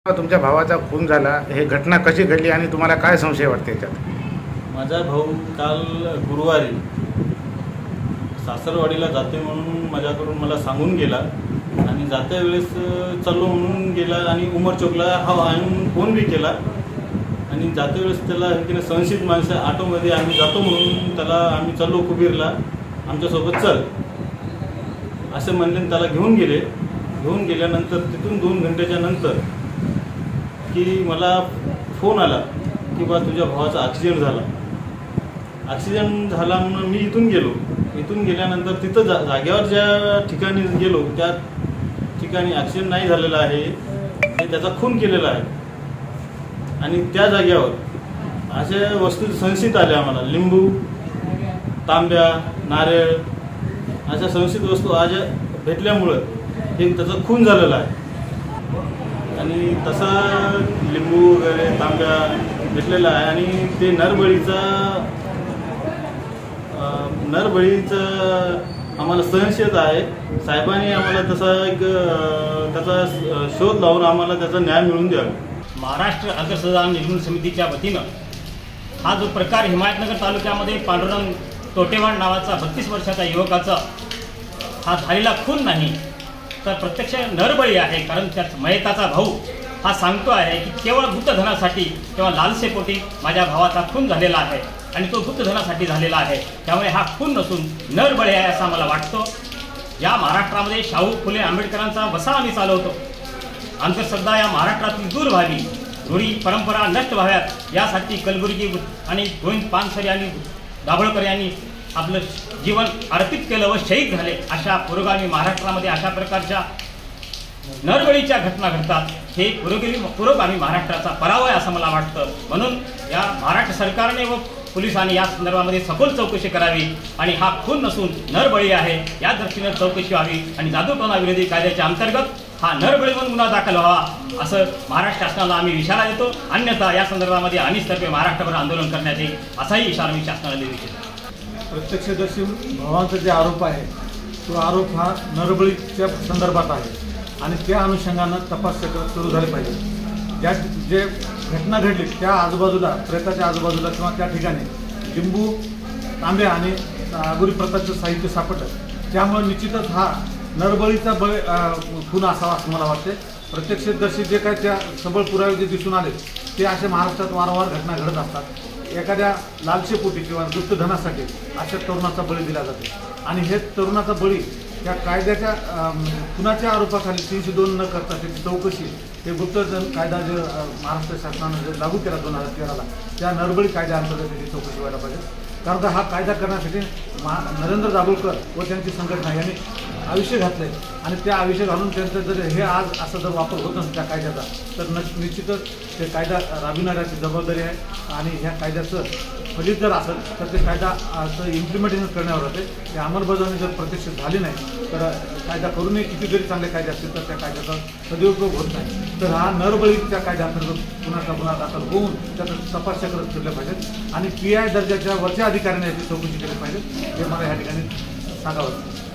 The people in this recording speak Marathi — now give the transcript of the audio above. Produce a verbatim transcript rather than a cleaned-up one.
तुमच्या भावाचा खून झाला, हे घटना कशी घडली आणि तुम्हाला काय संशय वाटते याच्यात? माझा भाऊ काल गुरुवारी सासरवाडीला जाते म्हणून माझ्याकडून मला सांगून गेला आणि जात्या वेळेस चाललो म्हणून गेला आणि उमर चौकला हा आणून फोन बी केला आणि जात्या वेळेस त्याला की संशयित माणसं ऑटोमध्ये आम्ही जातो म्हणून त्याला आम्ही चाललो कुबीरला आमच्यासोबत चल असे म्हणले. त्याला घेऊन गेले. घेऊन गेल्यानंतर तिथून दोन घंट्याच्या नंतर की मला फोन आला की बा तुझ्या भावाचा ॲक्सिडेंट झाला. ॲक्सिडेंट झाला म्हणून मी इथून गेलो. इथून गेल्यानंतर तिथं जा जागेवर ज्या ठिकाणी गेलो त्या ठिकाणी ॲक्सिडेंट नाही झालेला आहे, ते त्याचा खून केलेला आहे. आणि त्या जागेवर अशा वस्तू संशयित आल्या आम्हाला, लिंबू, तांब्या, नारळ अशा संशयित वस्तू आज भेटल्यामुळं हे त्याचा खून झालेला आहे. आणि तसा लिंबू वगैरे तांब्या भेटलेला आहे आणि ते नरबळीचा नरबळीचं आम्हाला संशयित आहे. साहेबांनी आम्हाला तसा एक त्याचा शोध लावून आम्हाला त्याचा न्याय मिळवून द्यावा. महाराष्ट्र अग्रसदान निर्मूलन समितीच्या वतीनं हा जो प्रकार हिमायतनगर तालुक्यामध्ये पांडुरंग तोटेवाड नावाचा बत्तीस वर्षाचा युवकाचा हा झालेला खून नाही तर प्रत्यक्ष नरबळी आहे. कारण त्या मयताचा भाऊ हा सांगतो आहे की केवळ गुप्तधनासाठी किंवा लालसेपोटी माझ्या भावाचा खून झालेला आहे आणि तो गुप्तधनासाठी झालेला आहे. त्यामुळे हा खून नसून नरबळी आहे असं मला वाटतं. या महाराष्ट्रामध्ये शाहू फुले आंबेडकरांचा वसा आम्ही चालवतो. अंधश्रद्धा या महाराष्ट्रातील दूर व्हावी, रूढी परंपरा नष्ट व्हाव्यात यासाठी कलबुर्गी आणि गोविंद पानसरे आणि दाभोळकर यांनी आपलं जीवन अर्पित केलं व शहीद झाले. अशा पुरोगामी महाराष्ट्रामध्ये अशा प्रकारच्या नरबळीच्या घटना घडतात. हे पुरोगामी पुरोगामी महाराष्ट्राचा पराभव आहे असं मला वाटतं. म्हणून या महाराष्ट्र सरकारने व पोलिसांनी या संदर्भामध्ये सखोल चौकशी करावी आणि हा खून नसून नरबळी आहे या दृष्टीने चौकशी व्हावी आणि जादूटोणा विरोधी कायद्याच्या अंतर्गत हा नरबळी म्हणून गुन्हा दाखल व्हावा असं महाराष्ट्र शासनाला आम्ही इशारा देतो. अन्यथा या संदर्भामध्ये अनिसतर्फे महाराष्ट्रभर आंदोलन करण्यात येईल असाही इशारा मी शासनाला देऊ इच्छितो. प्रत्यक्षदर्शी भावांचा जे आरोप आहे तो आरोप हा नरबळीच्या संदर्भात आहे आणि त्या अनुषंगानं तपास चक्र सुरू झाले पाहिजे. ज्या जे घटना घडली त्या आजूबाजूला प्रेताच्या आजूबाजूला किंवा त्या ठिकाणी लिंबू, तांब्या आणि आगुरी प्रकारचं साहित्य सापडलं. त्यामुळे निश्चितच हा नरबळीचा बळी खून असावा असं मला वाटते. प्रत्यक्षदर्शी जे काय त्या सबळ पुरावे जे दिसून आले ते अशा महाराष्ट्रात वारंवार घटना घडत असतात. एखाद्या लालसेपोटी किंवा गुप्तधनासाठी अशा तरुणाचा बळी दिला जातो आणि हे तरुणाचा बळी त्या कायद्याच्या खुनाच्या आरोपाखाली तीनशे दोन न करता त्याची चौकशी हे गुप्तधन कायदा जे महाराष्ट्र शासनानं जे लागू केला दोन हजार तेराला त्या नरबळी कायद्याअंतर्गत त्याची चौकशी व्हायला पाहिजे. कारण का हा कायदा करण्यासाठी मा नरेंद्र दाभोळकर व त्यांची संघटना यांनी आयुष्य घातले आणि त्या आयुष्य घालून त्यांचं जर हे आज असा जर वापर होत नसेल त्या कायद्याचा तर न निश्चितच ते कायदा राबविणाऱ्याची जबाबदारी आहे आणि ह्या कायद्याचं फलित जर असेल तर ते कायदा असं इम्प्लिमेंटेशन करण्यावर होते. ते अंमलबजावणी जर प्रत्यक्ष झाली नाही तर कायदा करूनही किती जरी चांगले कायदे असतील तर त्या कायद्याचा सदुपयोग होत नाही. तर हा नरबळी त्या कायद्याअंतर्गत गुन्ह्याचा गुन्हा दाखल होऊन त्याचं तपास चक्र फिरले पाहिजेत आणि पी आय दर्जाच्या वरच्या अधिकाऱ्यांनी याची चौकशी केली पाहिजे हे मला या ठिकाणी सांगावं.